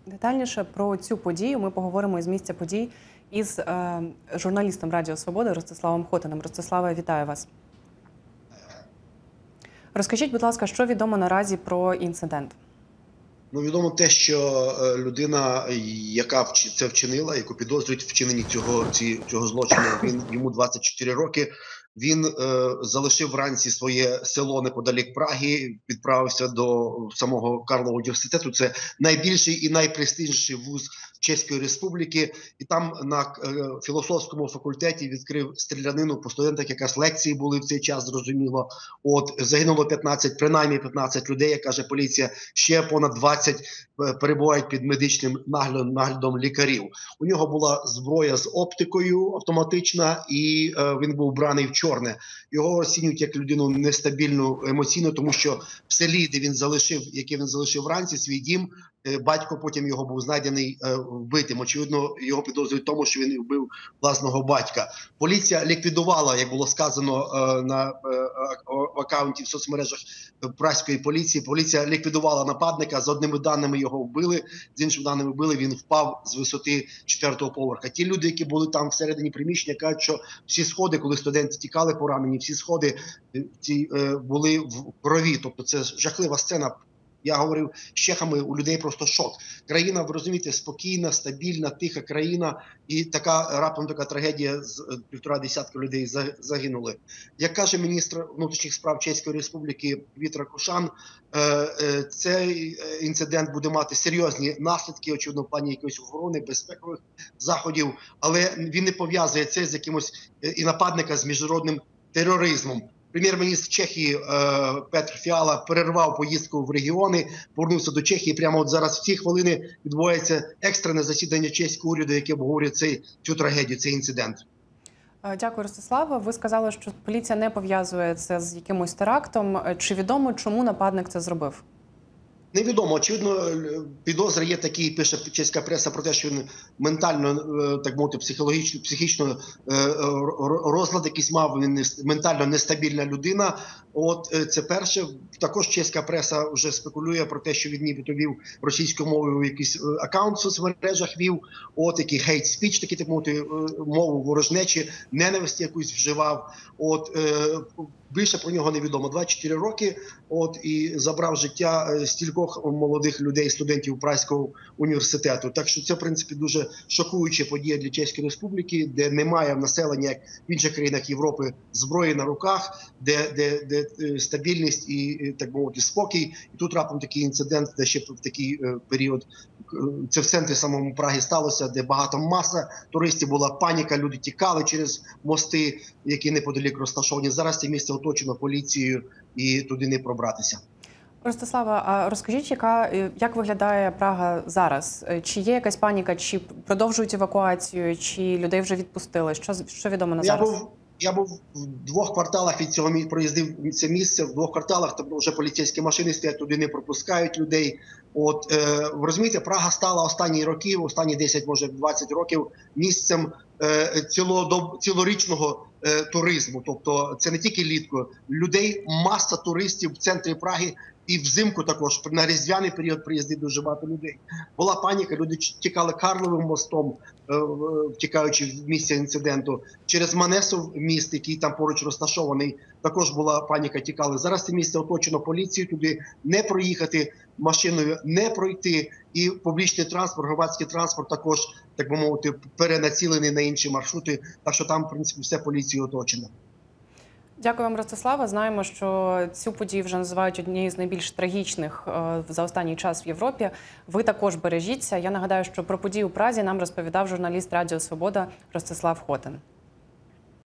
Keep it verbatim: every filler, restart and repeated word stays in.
Детальніше про цю подію ми поговоримо із місця подій із е, журналістом Радіо Свобода Ростиславом Хотиним. Ростиславе, вітаю вас. Розкажіть, будь ласка, що відомо наразі про інцидент? Ну, відомо те, що людина, яка це вчинила, яку підозрюють в вчиненні цього, цього злочину, він, йому двадцять чотири роки, він е, залишив вранці своє село неподалік Праги, відправився до самого Карлового університету. Це найбільший і найпрестижніший вуз Чеської Республіки. І там на е, філософському факультеті відкрив стрілянину по студентах, якраз лекції були в цей час, зрозуміло. От, загинуло п'ятнадцять, принаймні п'ятнадцять людей, як каже поліція, ще понад двадцять перебувають під медичним наглядом, наглядом лікарів. У нього була зброя з оптикою автоматична, і е, він був вбраний в чорне. Його оцінюють як людину нестабільну емоційно, тому що в селі, де він залишив, яке він залишив вранці, свій дім, батько потім його був знайдений е, вбитим. Очевидно, його підозрюють в тому, що він вбив власного батька. Поліція ліквідувала, як було сказано е, на е, в акаунті в соцмережах праської поліції, поліція ліквідувала нападника, за одними даними його вбили, з іншими даними вбили, він впав з висоти четвертого поверха. Ті люди, які були там всередині приміщення, кажуть, що всі сходи, коли студенти тікали поранені, всі сходи ці, е, були в крові. Тобто це жахлива сцена. Я говорив з чехами, у людей просто шок. Країна, ви розумієте, спокійна, стабільна, тиха країна, і така раптом така трагедія, з півтора десятка людей загинули. Як каже міністр внутрішніх справ Чеської Республіки Вітра Кошан, цей інцидент буде мати серйозні наслідки, очевидно, в плані якоїсь охорони, безпекових заходів, але він не пов'язує це з якимось і нападника з міжнародним тероризмом. Прем'єр-міністр Чехії е, Петр Фіала перервав поїздку в регіони, повернувся до Чехії. Прямо от зараз в ці хвилини відбувається екстрене засідання чеського уряду, яке обговорює цей, цю трагедію, цей інцидент. Дякую, Ростиславе. Ви сказали, що поліція не пов'язує це з якимось терактом. Чи відомо, чому нападник це зробив? Невідомо. Очевидно, підозри є такі, пише чеська преса про те, що він ментально, так мовити, психологічно, психічно розлад якийсь мав, він ментально нестабільна людина. От це перше. Також чеська преса вже спекулює про те, що він нібито вів російською мовою якийсь акаунт в соцмережах вів, от який hate speech, такі, так мовити, мову ворожнечі, ненависті якусь вживав. От більше про нього невідомо. двадцять чотири роки, от, і забрав життя стількох молодих людей, студентів Празького університету. Так що це, в принципі, дуже шокуюча подія для Чеської Республіки, де немає в населення, як в інших країнах Європи, зброї на руках, де, де, де стабільність і, так мовити, спокій. І тут раптом такий інцидент, де ще в такий період, це в центрі самому Праги сталося, де багато маса туристів, була паніка, люди тікали через мости, які неподалік розташовані. Зараз це місце оточено поліцією і туди не пробратися. Ростислава, а розкажіть, яка, як виглядає Прага зараз? Чи є якась паніка, чи продовжують евакуацію, чи людей вже відпустили? Що, що відомо на зараз? Я був, я був в двох кварталах від цього, проїздив це місце, в двох кварталах, там вже поліцейські машини стоять, туди не пропускають людей. От, е, ви розумієте, Прага стала останні роки, останні десять, може двадцять років, місцем е, цілодоб, цілорічного е, туризму. Тобто це не тільки літко. Людей, маса туристів в центрі Праги, і взимку також, на різдвяний період приїздить дуже багато людей. Була паніка, люди тікали Карловим мостом, втікаючи в місце інциденту. Через Манесов міст, який там поруч розташований, також була паніка, тікали. Зараз це місце оточено поліцією, туди не проїхати машиною, не пройти. І публічний транспорт, громадський транспорт також, так би мовити, перенацілений на інші маршрути. Так що там, в принципі, все поліцією оточено. Дякую вам, Ростислава. Знаємо, що цю подію вже називають однією з найбільш трагічних за останній час в Європі. Ви також бережіться. Я нагадаю, що про подію у Празі нам розповідав журналіст Радіо Свобода Ростислав Хотин.